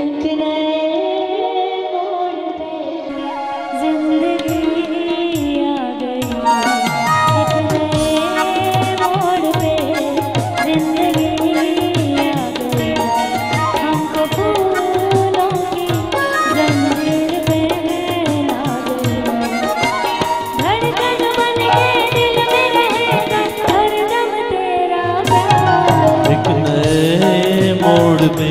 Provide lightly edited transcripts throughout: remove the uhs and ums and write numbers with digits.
एक नए मोड़ पे जिंदगी आ गई, एक नए मोड़ पे जिंदगी आ गई। हमको फूलों की जंजीर पहना गई, धड़कन बन के दिल में रहेगा हरदम तेरा प्यार। एक नए मोड़ पे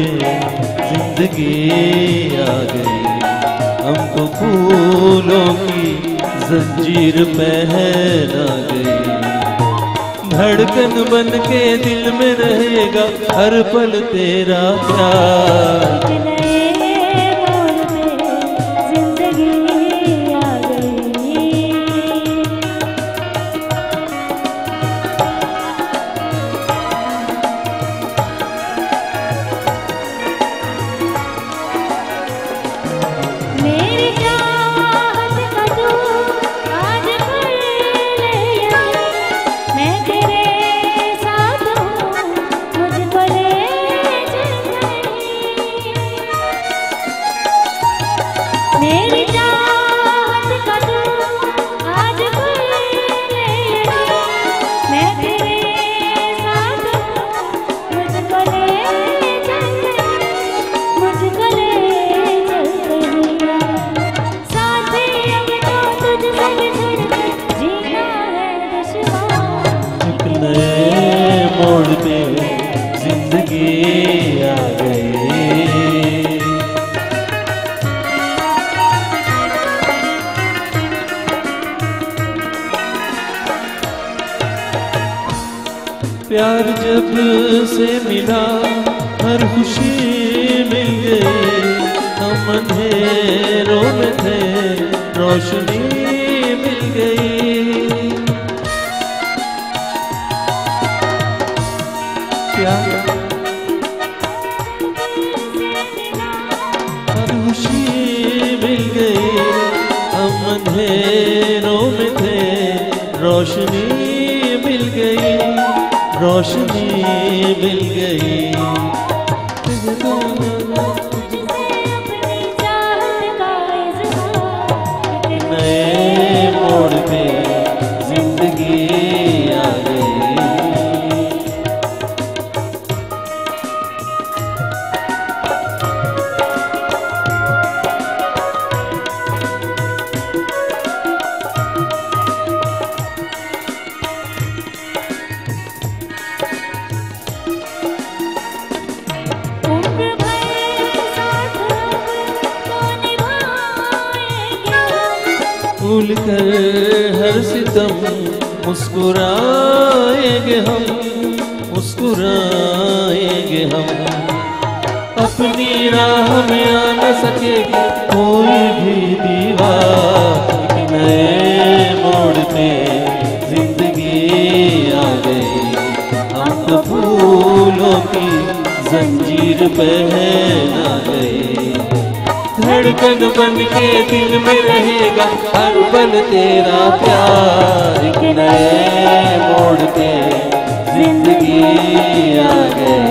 जिंदगी आ गई, हमको फूलों की जंजीर पहना गई। धड़कन बन के दिल में रहेगा हर पल तेरा प्यार। एक नए मोड़ पे जिंदगी आ गई। मेरी चाहत का तू आज कर ले यकीन, मैं तेरे साथ हूँ, मुझको ले चल कहीं। मेरी चाहत का तू आज कर ले यकीन, मैं तेरे साथ हूँ, मुझको ले चल कहीं, मुझको ले चल कहीं। साथी अब तो तुझसे बिछड़ के जीना है दुश्वार। एक नए मोड़ पे जिंदगी आ गई। प्यार जब से मिला हर खुशी मिल गई, हम अंधेरों में थे रोशनी मिल गई। प्यार हर खुशी मिल गई, हम अंधेरों में थे रोशनी मिल गई, रोशनी मिल गई। तुझसे अपनी चाहत का इज़हार, एक नए मोड़ पे जिंदगी आ गई। उम्र भर साथ तो निभाएंगे हम, भूल कर हर सितम मुस्कुराएंगे हम, मुस्कुराएंगे हम। अपनी राह में आ न सकेगी कोई भी दीवार। एक नए मोड़ पे जिंदगी आ गई, हम तो फूलों की जंजीर पहना गए। धड़कन बन के दिल में रहेगा हर पल तेरा प्यार। एक नए मोड़ पे जिंदगी आ गई।